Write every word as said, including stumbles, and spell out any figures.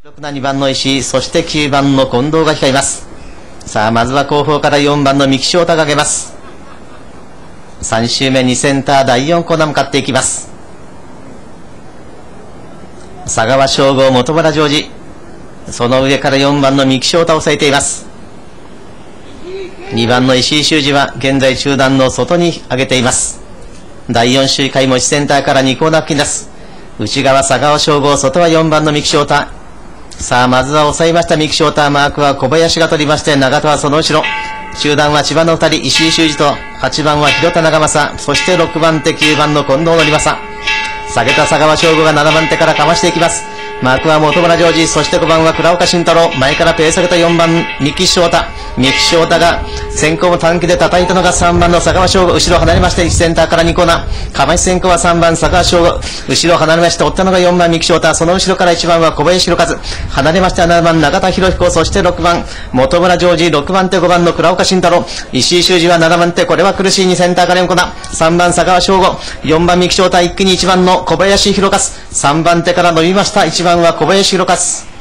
ろくなにばんの石井、そしてきゅうばんの近藤が控えます。さあ、まずは後方からよんばんの三木翔太が上げます。さん周目にセンターだいよんコーナー向かっていきます。佐川翔吾、本原ジョージ、その上からよんばんの三木翔太を抑えています。にばんの石井修司は現在中段の外に上げています。だいよん周回もセンターからにコーナー付近です。内側佐川翔吾、外はよんばんの三木翔太。さあ、まずは抑えました三木翔太。マークは小林が取りまして、長田はその後ろ。中段は千葉のふたり、石井修司とはちばんは広田長政、そしてろくばん手きゅうばんの近藤則正。下げた佐川翔吾がななばん手からかわしていきます。マークは本原ジョージ、そしてごばんは倉岡慎太郎。前からペース下げたよんばん三木翔太。三木翔太が先行も短期で叩いたのがさんばんの佐川翔吾。後ろ離れましてセンターからにコーナー。かまし先行はさんばん佐川翔吾。後ろ離れまして追ったのがよんばん三木翔太。その後ろからいちばんは小林弘和。離れましてななばん永田博彦。そしてろくばん本原ジョージ。ろくばん手ごばんの倉岡慎太郎。石井修司はななばん手。これは苦しいにセンターからよんコーナー。さんばん佐川翔吾。よんばん三木翔太。一気にいちばんの小林弘和。さんばん手から伸びました。いちばんは小林弘和。